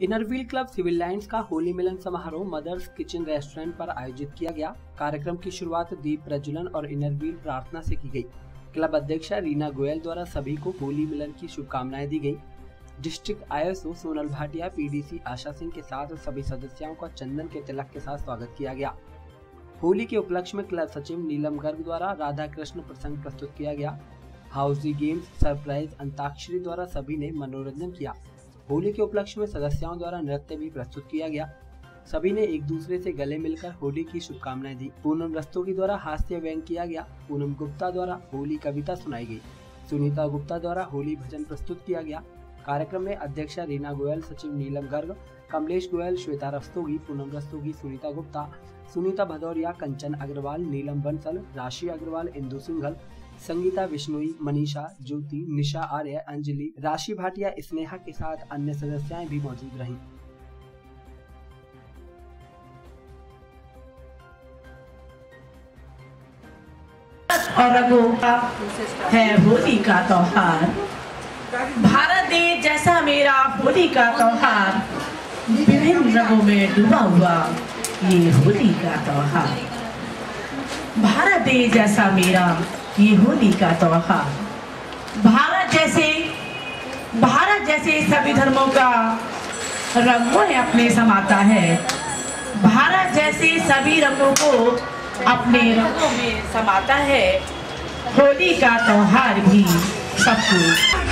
Inner Wheel club civil lines का होली मिलन समारोह mother's kitchen restaurant पर आयोजित किया गया। कार्यक्रम की शुरुआत दीप प्रज्वलन और इनरव्हील प्रार्थना से की गई। क्लब अध्यक्षा रीना गोयल द्वारा सभी को होली मिलन की शुभकामनाएं दी गई। District ISO Sonal Bhatia, PDC Asha Singh के साथ सभी सदस्यों का चंदन के तिलक के साथ स्वागत किया गया। होली के उपलक्ष्य में क्लब सचिव नीलम गर्ग द्वारा राधा कृष्ण प्रसंग प्रस्तुत किया गया। हाउसी गेम्स, सरप्राइज अंताक्षरी द्वारा सभी ने मनोरंजन किया। होली के उपलक्ष्य में सदस्यों द्वारा नृत्य भी प्रस्तुत किया गया। सभी ने एक दूसरे से गले मिलकर होली की शुभकामनाएं दी। पूनम रस्तोगी द्वारा हास्य व्यंग किया गया। पूनम गुप्ता द्वारा होली कविता सुनाई गई। सुनीता गुप्ता द्वारा होली भजन प्रस्तुत किया गया। कार्यक्रम में अध्यक्षा रीना गोयल, सचिव नीलम गर्ग, कमलेश गोयल, श्वेता रस्तोगी, पूनम रस्तोगी, सुनीता गुप्ता, सुनीता भदौरिया, कंचन अग्रवाल, नीलम बंसल, राशि अग्रवाल, इंदु सिंघल, संगीता विश्नोई, मनीषा, ज्योति, निशा आर्य, अंजलि, राशि भाटिया, स्नेहा के साथ अन्य सदस्याएं भी मौजूद रहीं। और रंगों का है होली का त्योहार। भारत देश जैसा मेरा होली का त्योहार, विभिन्न रंगों में डूबा हुआ ये होली का त्योहार। भारत देश जैसा मेरा ये होली का त्योहार। भारत जैसे सभी धर्मों का रंगों में अपने समाता है। भारत जैसे सभी रंगों को अपने रंगों में समाता है। होली का त्योहार भी सबको